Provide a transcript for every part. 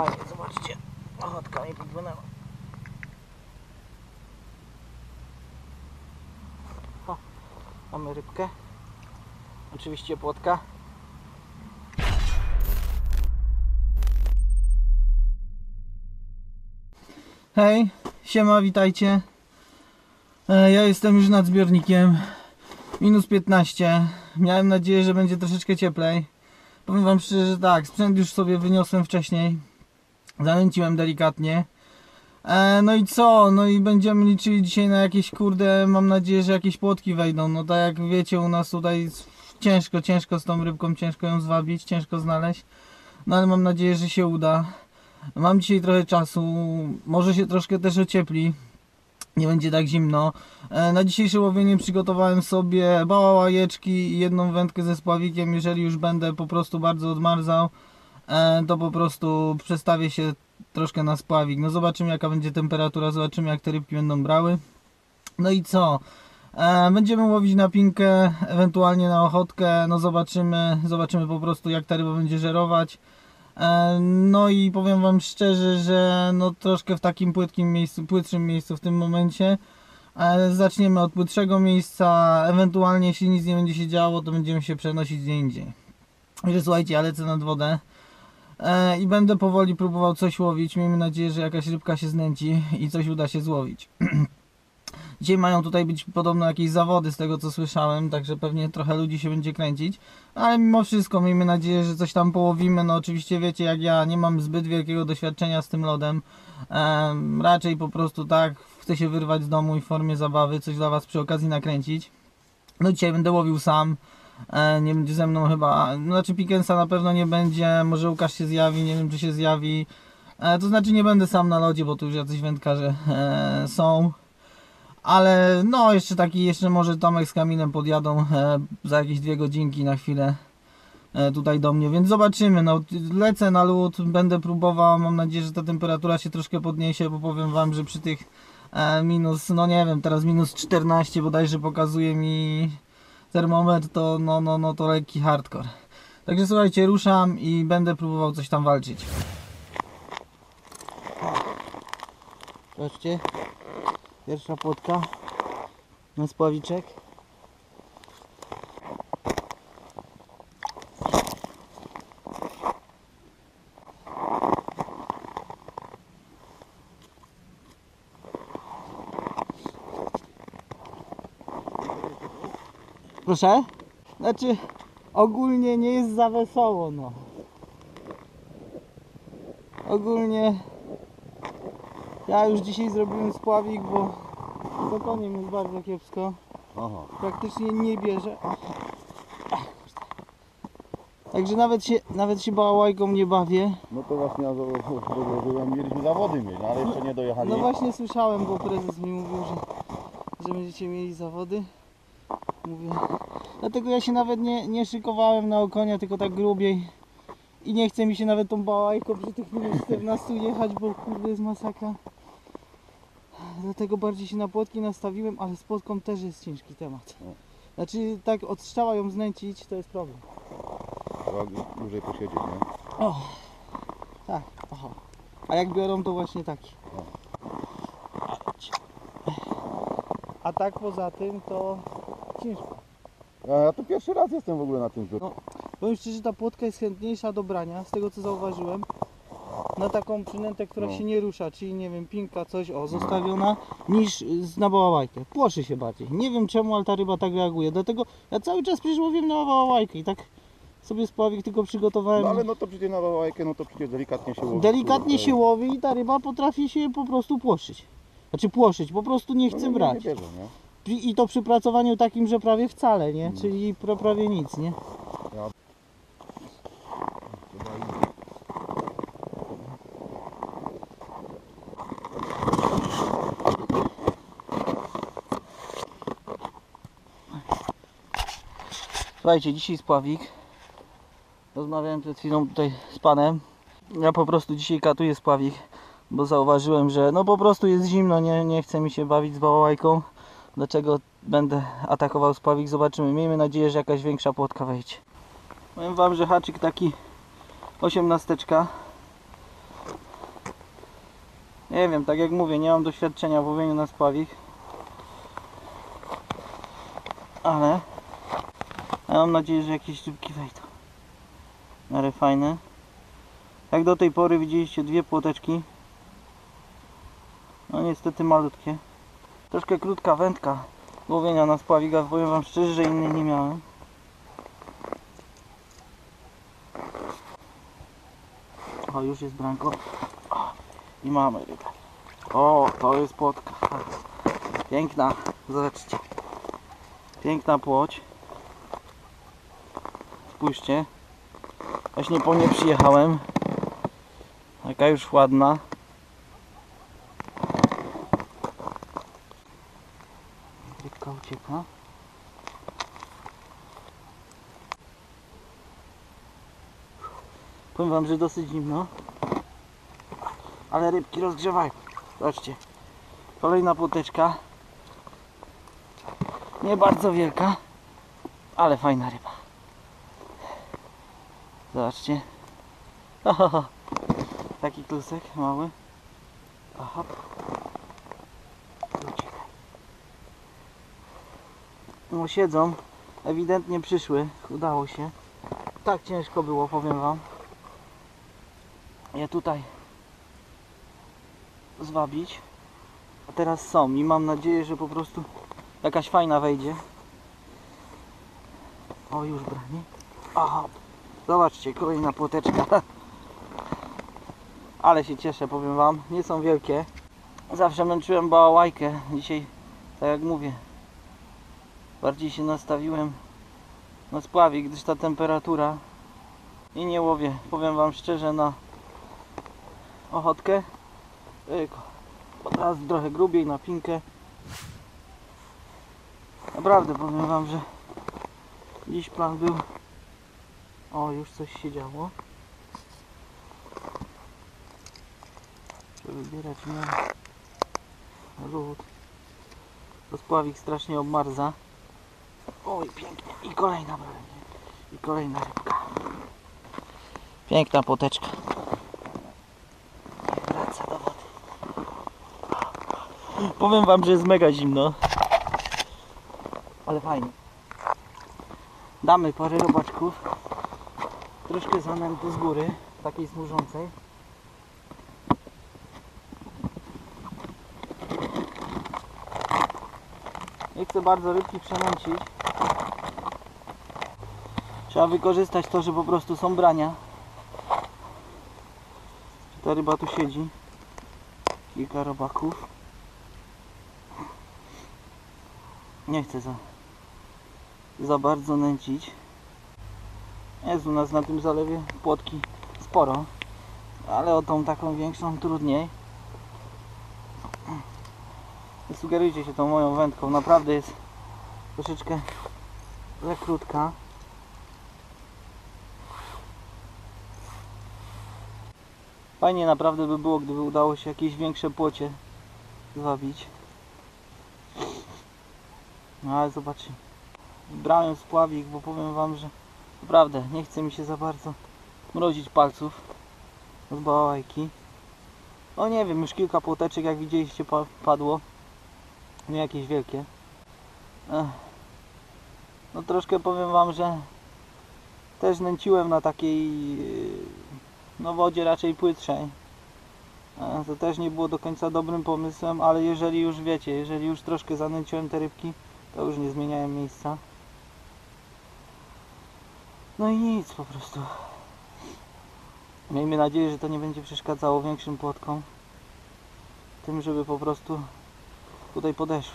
fajnie, zobaczcie. Ochotka mi podpłynęła. O, mamy rybkę. Oczywiście płotka. Hej, siema, witajcie. Ja jestem już nad zbiornikiem. Minus 15. Miałem nadzieję, że będzie troszeczkę cieplej. Powiem wam szczerze, że tak, sprzęt już sobie wyniosłem wcześniej. Zanęciłem delikatnie. No i co? No i będziemy liczyli dzisiaj na jakieś, kurde, mam nadzieję, że jakieś płotki wejdą. No tak jak wiecie, u nas tutaj ciężko z tą rybką, ciężko ją zwabić, ciężko znaleźć. No ale mam nadzieję, że się uda. Mam dzisiaj trochę czasu, może się troszkę też ociepli. Nie będzie tak zimno. Na dzisiejsze łowienie przygotowałem sobie bałałajeczki i jedną wędkę ze spławikiem. Jeżeli już będę po prostu bardzo odmarzał, to po prostu przestawię się troszkę na spławik. No zobaczymy, jaka będzie temperatura, zobaczymy, jak te rybki będą brały. No i co? Będziemy łowić na pinkę, ewentualnie na ochotkę. No zobaczymy po prostu, jak ta ryba będzie żerować. No i powiem wam szczerze, że no troszkę w takim płytszym miejscu w tym momencie. Zaczniemy od płytszego miejsca, ewentualnie jeśli nic nie będzie się działo, to będziemy się przenosić gdzie indziej. Także słuchajcie, ja lecę nad wodę i będę powoli próbował coś łowić. Miejmy nadzieję, że jakaś rybka się znęci i coś uda się złowić. Dzisiaj mają tutaj być podobno jakieś zawody, z tego co słyszałem, także pewnie trochę ludzi się będzie kręcić, ale mimo wszystko miejmy nadzieję, że coś tam połowimy. No oczywiście wiecie, jak ja nie mam zbyt wielkiego doświadczenia z tym lodem, raczej po prostu tak chcę się wyrwać z domu i w formie zabawy, coś dla was przy okazji nakręcić. No dzisiaj będę łowił sam, nie będzie ze mną chyba, znaczy Pickensa na pewno nie będzie, może Łukasz się zjawi, nie wiem czy się zjawi, to znaczy nie będę sam na lodzie, bo tu już jacyś wędkarze są. Ale no jeszcze może Tomek z Kamilem podjadą za jakieś 2 godzinki na chwilę tutaj do mnie, więc zobaczymy. No, lecę na lód, będę próbował, mam nadzieję, że ta temperatura się troszkę podniesie, bo powiem wam, że przy tych minus, no nie wiem, teraz minus 14 bodajże pokazuje mi termometr, to no to lekki hardcore. Także słuchajcie, ruszam i będę próbował coś tam walczyć. Zobaczcie. Pierwsza płotka na spławiczek. Proszę? Znaczy ogólnie nie jest za wesoło, no. Ogólnie ja już dzisiaj zrobiłem spławik, bo z okoniem jest bardzo kiepsko. Aha. Praktycznie nie bierze. Także nawet się bałałajką nie bawię. No to właśnie ja założyłem, mieliśmy zawody mieć, no ale jeszcze nie dojechali. No właśnie słyszałem, bo prezes mi mówił, że będziecie mieli zawody. Mówię. Dlatego ja się nawet nie szykowałem na okonia, tylko tak grubiej. I nie chce mi się nawet tą bałałajką przy tych minus 14 jechać, bo kurde jest masakra. Dlatego bardziej się na płotki nastawiłem, ale z płotką też jest ciężki temat. Znaczy tak od strzała ją znęcić to jest problem. Trzeba dłużej posiedzieć, nie? O, tak, aha. A jak biorą to właśnie taki. A tak poza tym to ciężko. Ja to pierwszy raz jestem w ogóle na tym zbiorniku. No, powiem szczerze, że ta płotka jest chętniejsza do brania, z tego co zauważyłem. Na taką przynętę, która się nie rusza, czyli nie wiem, pinka, coś zostawiona, niż na bałałajkę. Płoszy się bardziej. Nie wiem czemu, ale ta ryba tak reaguje. Dlatego ja cały czas przecież łowiłem na bałałajkę i tak sobie spławik tylko przygotowałem. No ale no to przecież na bałałajkę, no to przecież delikatnie się łowi. Delikatnie się łowi i ta ryba potrafi się po prostu płoszyć. Znaczy płoszyć, po prostu nie chce brać. Nie bierze, nie? I to przy pracowaniu takim, że prawie wcale, nie? Czyli prawie nic, nie? Słuchajcie, dzisiaj spławik. Rozmawiałem przed chwilą tutaj z panem. Ja po prostu dzisiaj katuję spławik, bo zauważyłem, że no po prostu jest zimno, nie chce mi się bawić z bałałajką. Dlaczego będę atakował spławik? Zobaczymy. Miejmy nadzieję, że jakaś większa płotka wejdzie. Powiem wam, że haczyk taki 18. Nie wiem, tak jak mówię, nie mam doświadczenia w łowieniu na spławik. Ale ja mam nadzieję, że jakieś rybki wejdą. Ale fajne. Jak do tej pory widzieliście dwie płoteczki. No niestety malutkie. Troszkę krótka wędka łowienia na spławikach. Powiem wam szczerze, że innej nie miałem. O, już jest branko. O, i mamy rybę. O, to jest płotka. Piękna, zobaczcie. Piękna płoć. Spójrzcie. Właśnie po nie przyjechałem. Taka już ładna. Rybka ucieka. Powiem wam, że dosyć zimno. Ale rybki rozgrzewają. Zobaczcie. Kolejna płoteczka. Nie bardzo wielka, ale fajna ryba. Zobaczcie. Ohoho. Taki klusek mały. Aha. No siedzą. Ewidentnie przyszły. Udało się. Tak ciężko było, powiem wam. Je tutaj zwabić. A teraz są i mam nadzieję, że po prostu jakaś fajna wejdzie. O, już branie. Aha. Zobaczcie, kolejna płoteczka. Ale się cieszę, powiem wam. Nie są wielkie. Zawsze męczyłem bałałajkę. Dzisiaj, tak jak mówię, bardziej się nastawiłem na spławik, gdyż ta temperatura i nie łowię, powiem wam szczerze, na ochotkę. Tylko teraz trochę grubiej na pinkę. Naprawdę powiem wam, że dziś plan był. O, już coś się działo. Trzeba wybierać na lód. To spławik strasznie obmarza. Oj, pięknie. I kolejna broń. I kolejna rybka. Piękna poteczka. Wraca do wody. Powiem wam, że jest mega zimno. Ale fajnie. Damy parę robaczków. Troszkę zanęty z góry. Takiej smużącej. Nie chcę bardzo rybki przemęcić. Trzeba wykorzystać to, że po prostu są brania. Ta ryba tu siedzi. Kilka robaków. Nie chcę za bardzo nęcić. Jest u nas na tym zalewie płotki sporo. Ale o tą taką większą trudniej. Nie sugerujcie się tą moją wędką. Naprawdę jest troszeczkę za krótka. Fajnie naprawdę by było, gdyby udało się jakieś większe płocie zwabić. No ale zobaczymy. Brałem spławik, bo powiem wam, że naprawdę nie chce mi się za bardzo mrozić palców z bałałajki. O nie wiem, już kilka płoteczek, jak widzieliście, padło. Nie jakieś wielkie. No troszkę powiem wam, że też nęciłem na takiej no wodzie raczej płytszej. To też nie było do końca dobrym pomysłem, ale jeżeli już wiecie, jeżeli już troszkę zanęciłem te rybki, to już nie zmieniałem miejsca. No i nic, po prostu. Miejmy nadzieję, że to nie będzie przeszkadzało większym płotkom. Tym, żeby po prostu tutaj podeszły.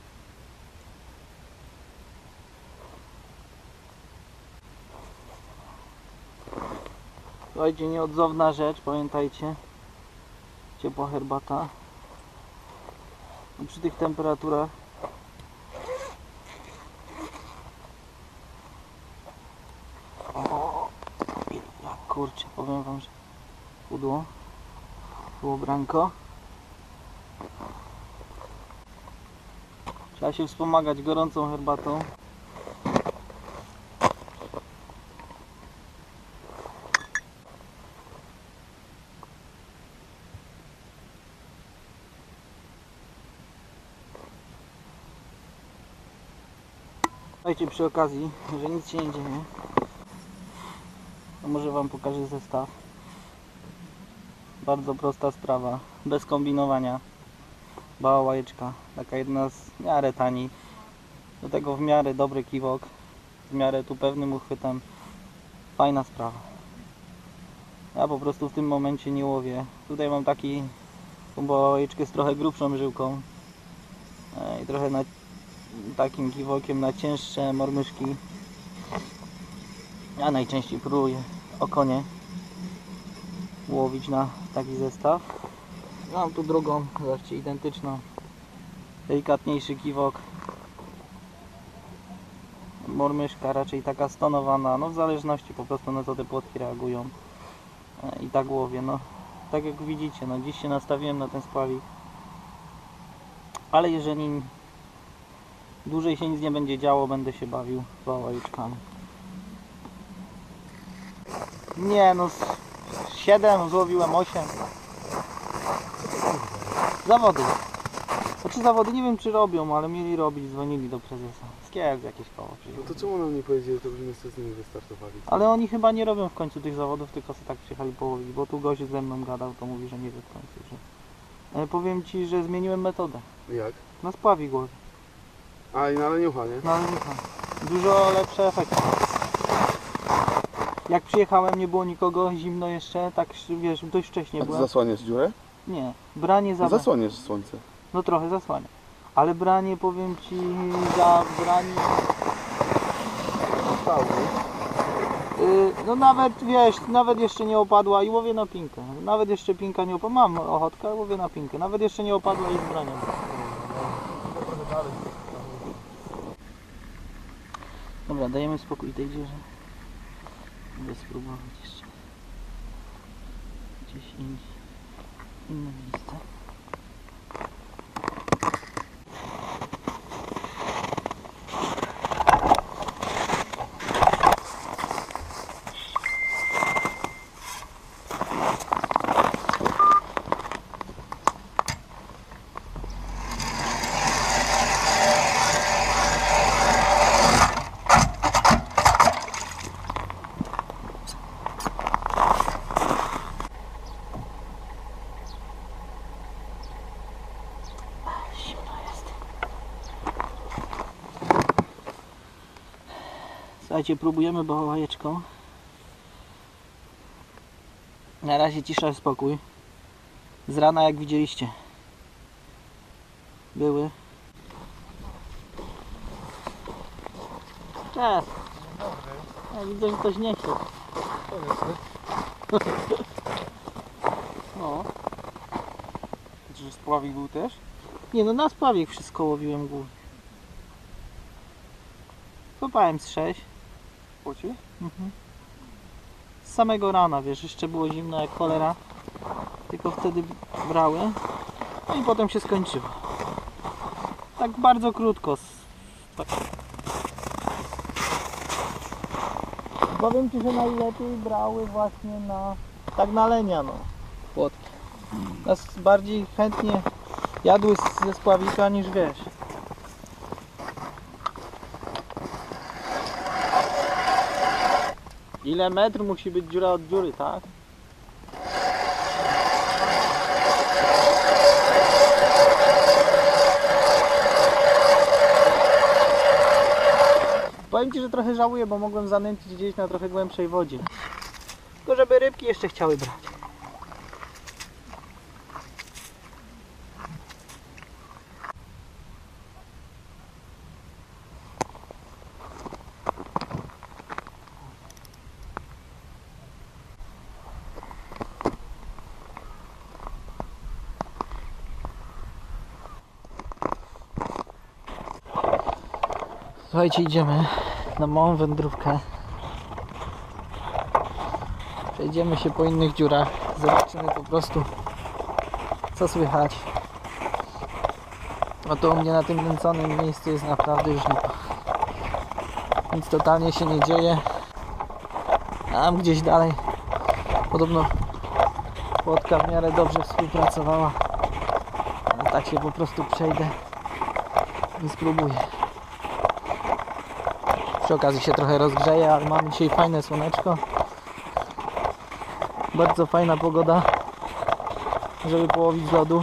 Słuchajcie, nieodzowna rzecz, pamiętajcie. Ciepła herbata. I przy tych temperaturach o, jak kurczę, powiem wam, że pudło. Było branko. Trzeba się wspomagać gorącą herbatą. Słuchajcie, przy okazji, że nic się nie dzieje, to może wam pokażę zestaw. Bardzo prosta sprawa, bez kombinowania. Bałałajeczka, taka jedna z w miarę tani. Do tego w miarę dobry kiwok, w miarę tu pewnym uchwytem. Fajna sprawa. Ja po prostu w tym momencie nie łowię. Tutaj mam tą bałałajeczkę z trochę grubszą żyłką i trochę takim kiwokiem na cięższe mormyszki. Ja najczęściej próbuję okonie łowić na taki zestaw. Mam tu drugą, zobaczcie, identyczną. Delikatniejszy kiwok. Mormyszka raczej taka stonowana, no w zależności po prostu na co te płotki reagują. I tak łowię, no tak jak widzicie, no dziś się nastawiłem na ten spławik. Ale jeżeli dłużej się nic nie będzie działo, będę się bawił bałałajeczkami. Nie no, 7, złowiłem 8. Zawody. Znaczy zawody nie wiem czy robią, ale mieli robić, dzwonili do prezesa. Z Kielc jakieś koło No przyjechali. to czemu nam nie powiedzieli, to byśmy z nimi wystartowali? Ale oni chyba nie robią w końcu tych zawodów, tylko sobie tak przyjechali połowić, bo tu gość ze mną gadał, to mówi, że nie wie w końcu, że... Ale powiem ci, że zmieniłem metodę. Jak? Na spławik łowię. A i na leniucha, nie? No ale nie znam. Dużo lepsze efekty. Jak przyjechałem, nie było nikogo, zimno jeszcze, tak wiesz, dość wcześnie A ty byłem. zasłaniasz dziurę? Nie, branie No za... zasłaniasz słońce. No trochę zasłania. Ale branie, powiem ci, za branie... No nawet, wiesz, nawet jeszcze nie opadła i łowię na pinkę. Nawet jeszcze pinka nie opadła. Mam ochotkę, ale łowię na pinkę. Nawet jeszcze nie opadła i z braniem. Dobra, dajemy spokój tej dzierze. Mogę spróbować jeszcze. Gdzieś inne miejsce. Słuchajcie, próbujemy bałałajeczką. Na razie cisza i spokój. Z rana, jak widzieliście, były. Cześć. Ja widzę, że ktoś nie chce. No. Czy spławik był też? Nie no, na spławik wszystko łowiłem głównie. Kopałem z 6. Płocie? Mhm. Z samego rana, wiesz, jeszcze było zimno jak cholera. Tylko wtedy brały. No i potem się skończyło. Tak bardzo krótko. Tak. Powiem ci, że najlepiej brały właśnie tak na lenia, no. Płotki. Nas bardziej chętnie jadły ze spławika niż wiesz. Ile metr musi być dziura od dziury, tak? Powiem ci, że trochę żałuję, bo mogłem zanęcić gdzieś na trochę głębszej wodzie. Tylko żeby rybki jeszcze chciały brać. Słuchajcie, idziemy na małą wędrówkę. Przejdziemy się po innych dziurach. Zobaczymy po prostu, co słychać. No to u mnie na tym nęconym miejscu jest naprawdę już nic totalnie się nie dzieje. Tam gdzieś dalej podobno płotka w miarę dobrze współpracowała. Ale tak się po prostu przejdę i spróbuję. Przy okazji się trochę rozgrzeje, ale mamy dzisiaj fajne słoneczko. Bardzo fajna pogoda, żeby połowić z lodu.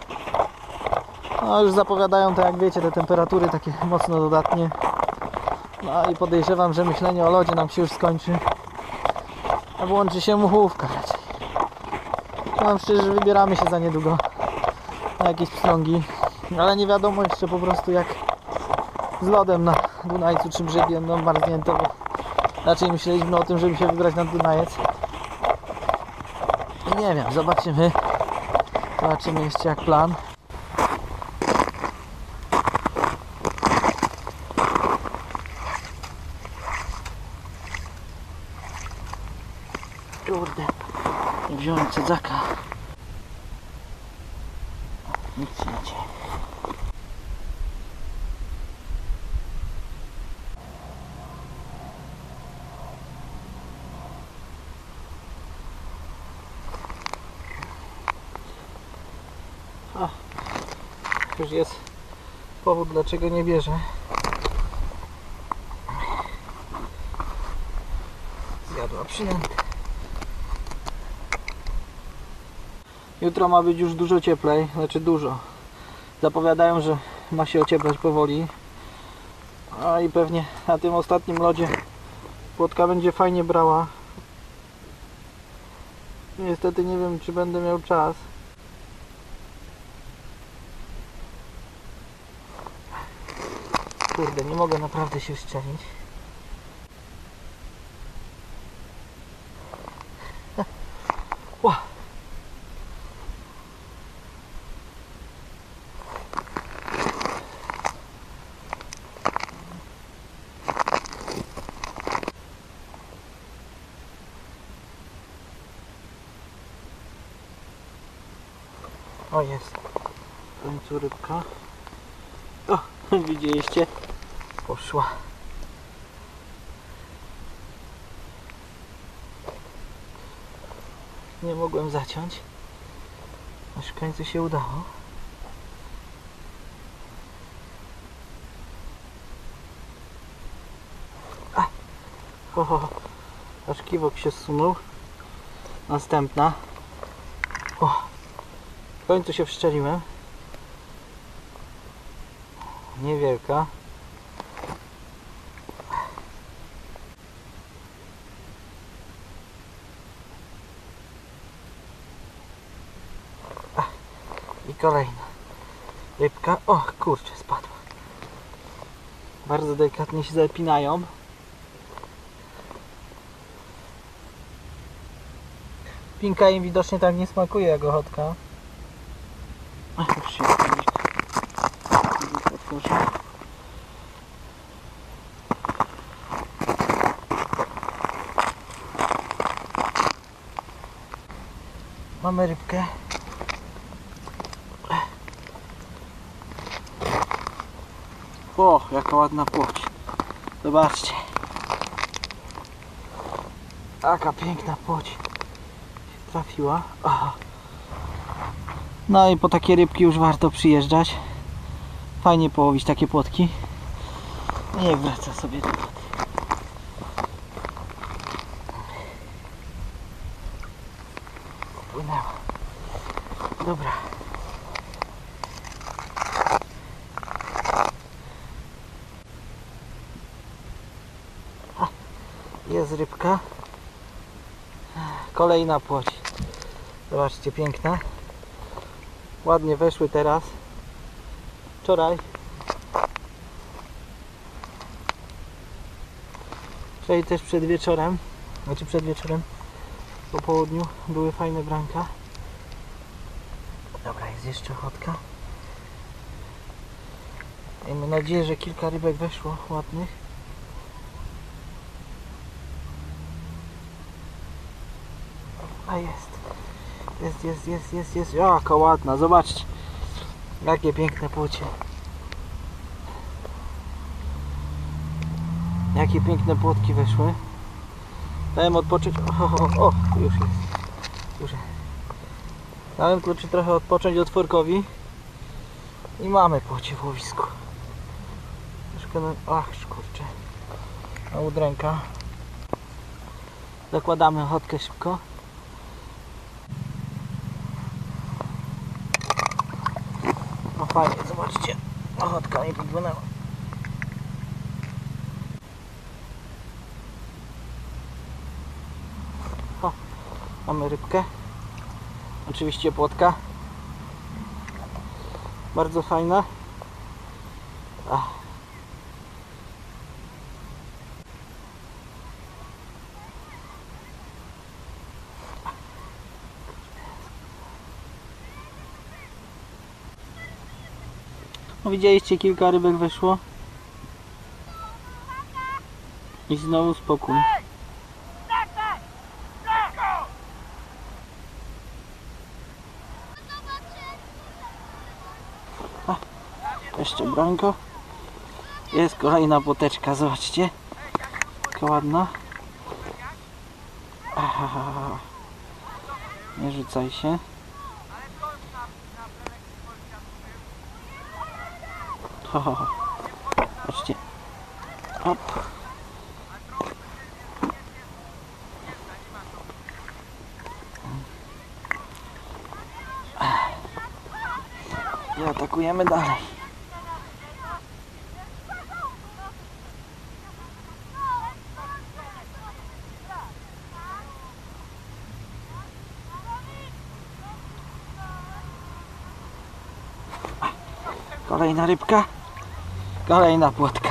No już zapowiadają to, jak wiecie, te temperatury takie mocno dodatnie. No i podejrzewam, że myślenie o lodzie nam się już skończy. A włączy się muchówka raczej. Powiem szczerze, że wybieramy się za niedługo na jakieś pstrągi. Ale nie wiadomo jeszcze po prostu jak z lodem na Dunajcu czy brzegi będą marznięte, bo raczej myśleliśmy o tym, żeby się wybrać na Dunajec. I nie wiem, zobaczymy. Zobaczymy jeszcze jak plan. Kurde, nie wziąłem cedzaka. Nic się nie dzieje. Już jest powód, dlaczego nie bierze. Zjadła przynętę. Jutro ma być już dużo cieplej, znaczy dużo. Zapowiadają, że ma się ocieplać powoli. A i pewnie na tym ostatnim lodzie płotka będzie fajnie brała. Niestety nie wiem, czy będę miał czas. Kurde, nie mogę naprawdę się szczelić. Ła. O, jest. W końcu rybka. O, widzieliście? Poszła. Nie mogłem zaciąć. Aż w końcu się udało. A! Ho, ho, ho. Aż kiwok się zsunął. Następna. O! W końcu się wszczeliłem. Niewielka. I kolejna rybka. O kurczę, spadła. Bardzo delikatnie się zapinają. Pinka im widocznie tak nie smakuje jak ochotka. Już się otworzę. Mamy rybkę. O, jaka ładna płoć. Zobaczcie. Taka piękna płoć się trafiła. Aha. No i po takie rybki już warto przyjeżdżać. Fajnie połowić takie płotki. Niech wraca sobie do wody. Płynęła. Dobra. Jest rybka. Kolejna płoć. Zobaczcie, piękna. Ładnie weszły teraz. Wczoraj też przed wieczorem, po południu były fajne branka. Dobra, jest jeszcze ochotka. Miejmy nadzieję, że kilka rybek weszło ładnych. A jest. Jest. Jaka ładna, zobaczcie. Jakie piękne płocie. Jakie piękne płotki weszły. Dałem odpocząć. O, już jest. Już. Dałem kluczy trochę odpocząć otworkowi. I mamy płocie w łowisku. Troszkę ach, kurczę. na udręka. Zakładamy ochotkę szybko. No fajnie, zobaczcie, ochotka mi podpłynęła. O, mamy rybkę. Oczywiście płotka. Bardzo fajna. No, widzieliście, kilka rybek wyszło. I znowu spokój. Jeszcze bronko. Jest kolejna płoteczka, zobaczcie. Taka ładna. Nie rzucaj się. Patrzcie. Hop. I atakujemy dalej. Kolejna rybka. Kolejna płotka.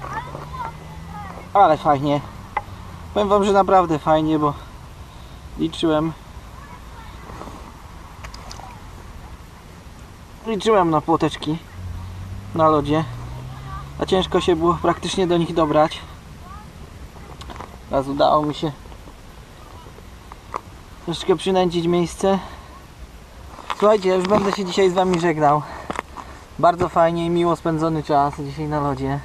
Ale fajnie. Powiem wam, że naprawdę fajnie, bo liczyłem na płoteczki na lodzie, a ciężko się było praktycznie do nich dobrać. Raz udało mi się troszeczkę przynęcić miejsce. Słuchajcie, ja już będę się dzisiaj z wami żegnał. Bardzo fajnie i miło spędzony czas dzisiaj na lodzie.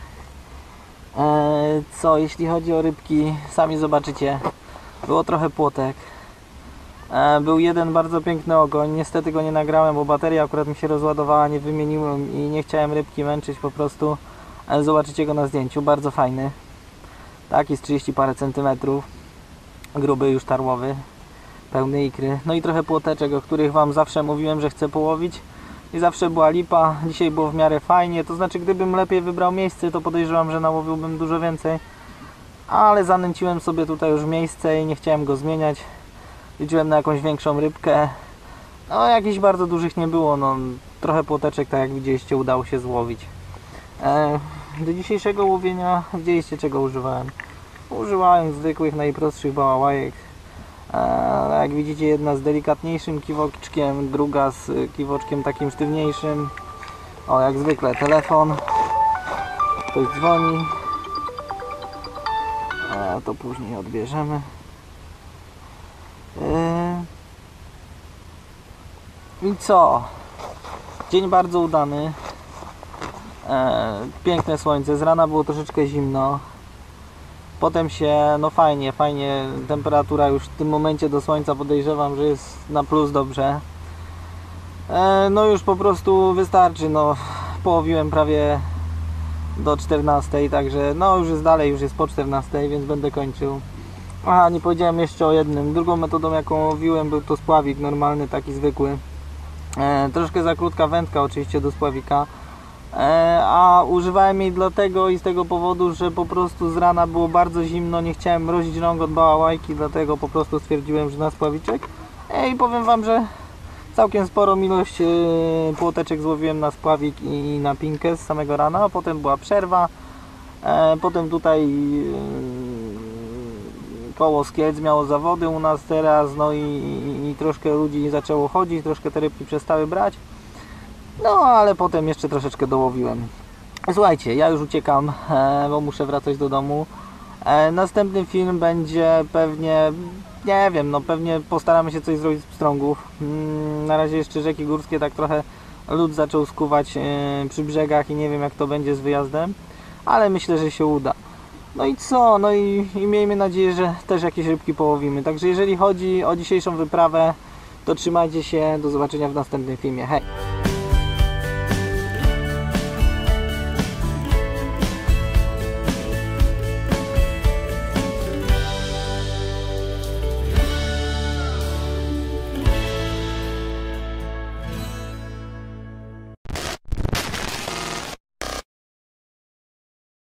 Co jeśli chodzi o rybki, sami zobaczycie, było trochę płotek. Był jeden bardzo piękny ogoń, niestety go nie nagrałem, bo bateria akurat mi się rozładowała, nie wymieniłem i nie chciałem rybki męczyć po prostu, ale zobaczycie go na zdjęciu, bardzo fajny. Taki z 30 parę centymetrów, gruby już tarłowy, pełny ikry. No i trochę płoteczek, o których wam zawsze mówiłem, że chcę połowić i zawsze była lipa. Dzisiaj było w miarę fajnie, to znaczy gdybym lepiej wybrał miejsce, to podejrzewam, że nałowiłbym dużo więcej, ale zanęciłem sobie tutaj już miejsce i nie chciałem go zmieniać. Liczyłem na jakąś większą rybkę. No jakichś bardzo dużych nie było, no trochę płoteczek, tak jak widzieliście, udało się złowić. Do dzisiejszego łowienia widzieliście, czego używałem. Używałem zwykłych, najprostszych bałałajek. Jak widzicie, jedna z delikatniejszym kiwoczkiem, druga z kiwoczkiem takim sztywniejszym. O, jak zwykle telefon. Ktoś dzwoni. To później odbierzemy. I co? Dzień bardzo udany. Piękne słońce. Z rana było troszeczkę zimno. Potem się, no fajnie, temperatura już w tym momencie do słońca podejrzewam, że jest na plus dobrze. No już po prostu wystarczy, no połowiłem prawie do 14, także no już jest dalej, już jest po 14, więc będę kończył. Aha, nie powiedziałem jeszcze o jednym. Drugą metodą, jaką łowiłem, był to spławik normalny, taki zwykły. Troszkę za krótka wędka oczywiście do spławika. A używałem jej dlatego i z tego powodu, że po prostu z rana było bardzo zimno, nie chciałem mrozić rąk od bałałajki, dlatego po prostu stwierdziłem, że na spławiczek. I powiem wam, że całkiem sporą ilość płoteczek złowiłem na spławik i na pinkę z samego rana, a potem była przerwa. Potem tutaj koło Skielc miało zawody u nas teraz, no i troszkę ludzi zaczęło chodzić, troszkę te rybki przestały brać. No ale potem jeszcze troszeczkę dołowiłem. Słuchajcie, ja już uciekam, bo muszę wracać do domu. Następny film będzie pewnie, nie wiem, no pewnie postaramy się coś zrobić z pstrągów. Na razie jeszcze rzeki górskie, tak trochę lód zaczął skuwać przy brzegach i nie wiem jak to będzie z wyjazdem, ale myślę, że się uda. No i co? No i miejmy nadzieję, że też jakieś rybki połowimy. Także jeżeli chodzi o dzisiejszą wyprawę, to trzymajcie się, do zobaczenia w następnym filmie. Hej!